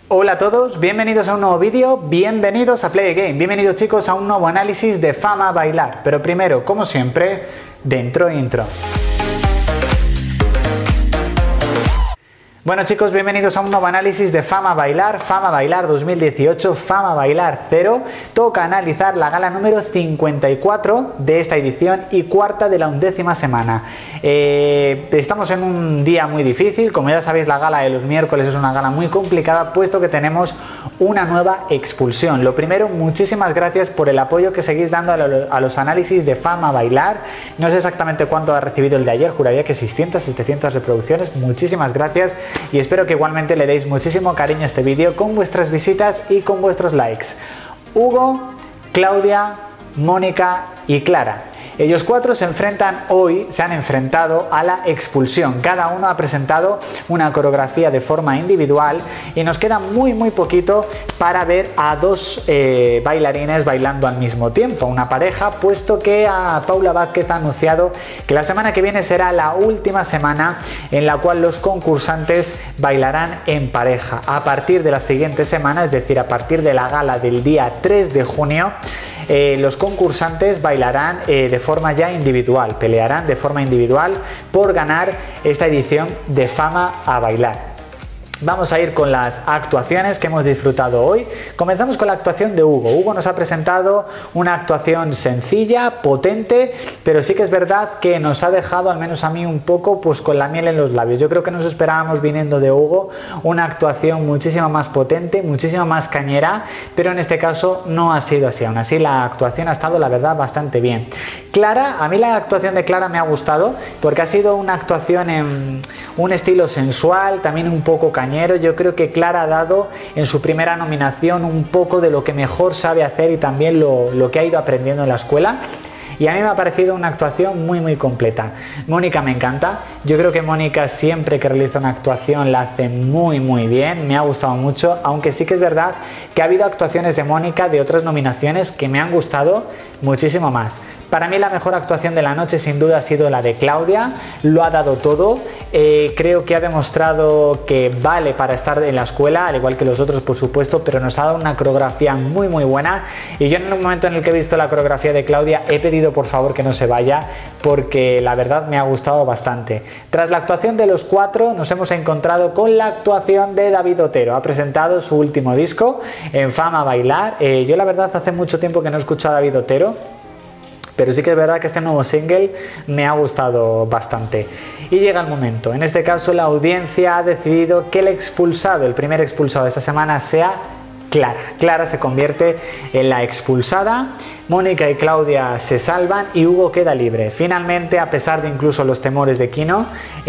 Hola a todos, bienvenidos a un nuevo vídeo, bienvenidos a Play Game, bienvenidos chicos a un nuevo análisis de Fama Bailar, pero primero, como siempre, dentro intro. Bueno chicos, bienvenidos a un nuevo análisis de Fama Bailar 2018, Fama Bailar, pero toca analizar la gala número 54 de esta edición y cuarta de la 11ª semana. Estamos en un día muy difícil, como ya sabéis la gala de los miércoles es una gala muy complicada puesto que tenemos una nueva expulsión. Lo primero, muchísimas gracias por el apoyo que seguís dando a los análisis de Fama Bailar. No sé exactamente cuánto ha recibido el de ayer, juraría que 600, 700 reproducciones, muchísimas gracias. Y espero que igualmente le deis muchísimo cariño a este vídeo con vuestras visitas y con vuestros likes. Hugo, Claudia, Mónica y Clara. Ellos cuatro se han enfrentado a la expulsión. Cada uno ha presentado una coreografía de forma individual y nos queda muy poquito para ver a dos bailarines bailando al mismo tiempo, una pareja, puesto que Paula Vázquez ha anunciado que la semana que viene será la última semana en la cual los concursantes bailarán en pareja. A partir de la siguiente semana, es decir, a partir de la gala del día 3 de junio, los concursantes bailarán de forma ya individual, pelearán de forma individual por ganar esta edición de Fama a Bailar. Vamos a ir con las actuaciones que hemos disfrutado hoy. Comenzamos con la actuación de Hugo. Hugo nos ha presentado una actuación sencilla, potente, pero sí que es verdad que nos ha dejado, al menos a mí, un poco pues con la miel en los labios. Yo creo que nos esperábamos, viniendo de Hugo, una actuación muchísimo más potente, muchísimo más cañera, pero en este caso no ha sido así. Aún así la actuación ha estado, la verdad, bastante bien. Clara, a mí la actuación de Clara me ha gustado porque ha sido una actuación en un estilo sensual, también un poco cañera. Yo creo que Clara ha dado en su primera nominación un poco de lo que mejor sabe hacer y también lo que ha ido aprendiendo en la escuela. Y a mí me ha parecido una actuación muy completa. Mónica me encanta. Yo creo que Mónica siempre que realiza una actuación la hace muy bien. Me ha gustado mucho, aunque sí que es verdad que ha habido actuaciones de Mónica de otras nominaciones que me han gustado muchísimo más. Para mí la mejor actuación de la noche sin duda ha sido la de Claudia, lo ha dado todo, creo que ha demostrado que vale para estar en la escuela, al igual que los otros por supuesto, pero nos ha dado una coreografía muy buena y yo en el momento en el que he visto la coreografía de Claudia he pedido por favor que no se vaya porque la verdad me ha gustado bastante. Tras la actuación de los cuatro nos hemos encontrado con la actuación de David Otero, ha presentado su último disco en Fama Bailar. Yo la verdad hace mucho tiempo que no escucho a David Otero, pero sí que es verdad que este nuevo single me ha gustado bastante. Y llega el momento. En este caso la audiencia ha decidido que el primer expulsado de esta semana sea Clara. Clara se convierte en la expulsada, Mónica y Claudia se salvan y Hugo queda libre. Finalmente, a pesar de incluso los temores de Kino,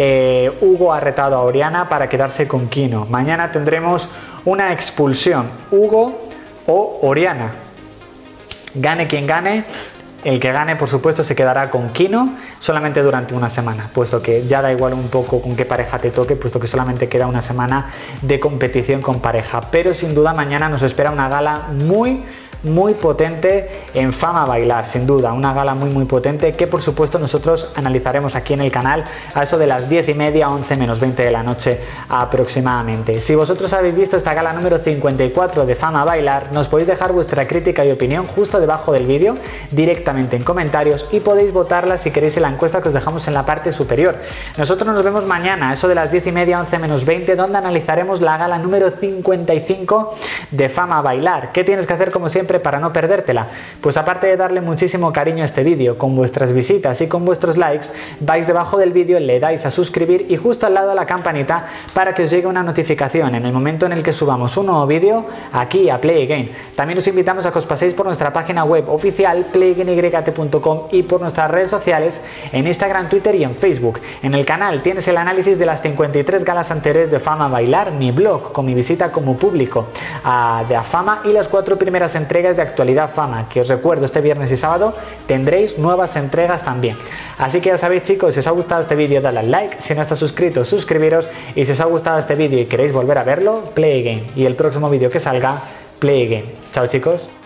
Hugo ha retado a Oriana para quedarse con Kino. Mañana tendremos una expulsión, Hugo o Oriana. Gane quien gane. El que gane, por supuesto, se quedará con Kino solamente durante una semana, puesto que ya da igual un poco con qué pareja te toque, puesto que solamente queda una semana de competición con pareja. Pero sin duda mañana nos espera una gala muy potente en Fama Bailar, sin duda, una gala muy potente que por supuesto nosotros analizaremos aquí en el canal a eso de las 10:30, 11 menos 20 de la noche aproximadamente. Si vosotros habéis visto esta gala número 54 de Fama Bailar, nos podéis dejar vuestra crítica y opinión justo debajo del vídeo, directamente en comentarios, y podéis votarla si queréis en la encuesta que os dejamos en la parte superior. Nosotros nos vemos mañana a eso de las 10:30, 11 menos 20, donde analizaremos la gala número 55 de Fama Bailar. ¿Qué tienes que hacer como siempre para no perdértela? Pues aparte de darle muchísimo cariño a este vídeo con vuestras visitas y con vuestros likes, vais debajo del vídeo, le dais a suscribir y justo al lado a la campanita para que os llegue una notificación en el momento en el que subamos un nuevo vídeo aquí a Play Game. También os invitamos a que os paséis por nuestra página web oficial playgameyt.com y por nuestras redes sociales en Instagram, Twitter y en Facebook. En el canal tienes el análisis de las 53 galas anteriores de Fama Bailar, mi blog con mi visita como público de a Fama y las 4 primeras entregas de Actualidad Fama, que os recuerdo este viernes y sábado tendréis nuevas entregas también. Así que ya sabéis chicos, si os ha gustado este vídeo dadle al like, si no estáis suscritos suscribiros y si os ha gustado este vídeo y queréis volver a verlo, Play Game y el próximo vídeo que salga Play Game. Chao chicos.